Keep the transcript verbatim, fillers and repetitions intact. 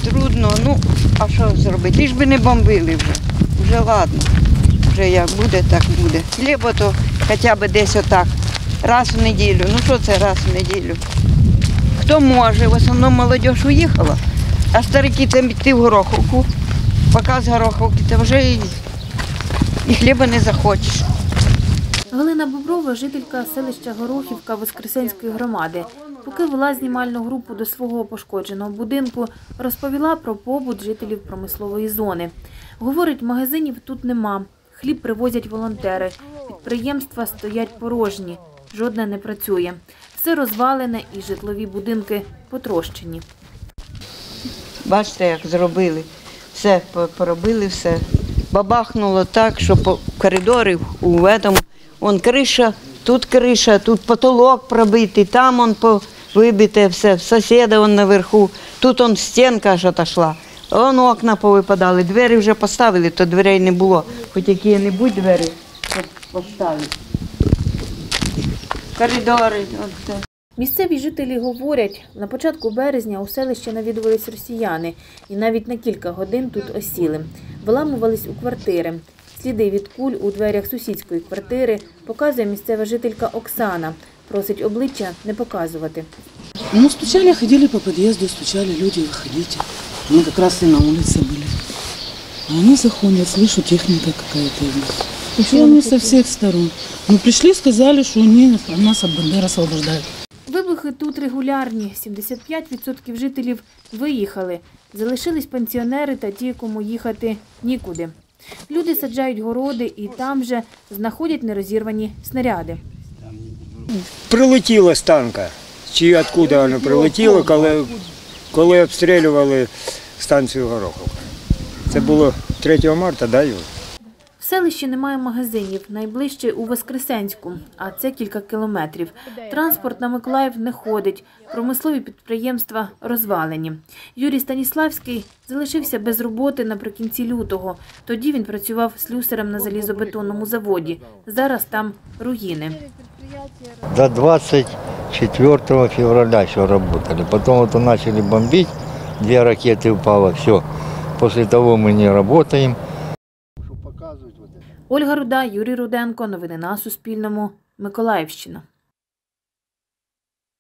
трудно, ну, а що зробити? Лиш би не бомбили вже. Вже ладно. Вже як буде, так буде. Хліба то хоча б десь отак. Раз в неділю. Ну що це раз в неділю? Хто може? В основному молодь уїхала, а старики це йти в Гороховку. Поки з Гороховки, то вже і, і хліба не захочеш. Галина Боброва – жителька селища Горохівка Воскресенської громади. Поки вела знімальну групу до свого пошкодженого будинку, розповіла про побут жителів промислової зони. Говорить, магазинів тут нема, хліб привозять волонтери, підприємства стоять порожні, жодне не працює. Все розвалене і житлові будинки потрощені. Бачите, як зробили. Все поробили, все. Бабахнуло так, що по коридорі у цьому, вон криша, тут криша, тут потолок пробитий, там он вибите все, сусіда вон наверху, тут он стінка ж отошла. Вон окна повипадали, двері вже поставили, то дверей не було. Хоч які-небудь двері поставили. Коридори. От. Місцеві жителі говорять, на початку березня у селище навідувались росіяни і навіть на кілька годин тут осіли. Виламувались у квартири. Сліди від куль у дверях сусідської квартири показує місцева жителька Оксана. Просить обличчя не показувати. Ну, стучали, ходили по під'їзду, стучали люди, виходите. Мы как раз и на улице были. А они заходят, слышу, техника какая-то. И они со всех сторон. Ну, пришли, сказали, что они нас от Бандери освобождают. Вибухи тут регулярні. сімдесят п'ять відсотків жителів виїхали. Залишились пенсіонери та ті, кому їхати нікуди. Люди саджають городи і там же знаходять нерозірвані снаряди. Прилетіло з танка. Чи откуда воно прилетіло, коли, коли обстрілювали станцію Гороховка. Це було третього марта, да, Юр? В селищі немає магазинів, найближче у Воскресенську, а це кілька кілометрів. Транспорт на Миколаїв не ходить, промислові підприємства розвалені. Юрій Станіславський залишився без роботи наприкінці лютого. Тоді він працював слюсарем на залізобетонному заводі. Зараз там руїни. До двадцать четвёртого февраля еще работали. Потом вот начали бомбить, две ракеты упало, все. После того мы не работаем. Ольга Руда, Юрій Руденко. Новини на Суспільному. Миколаївщина.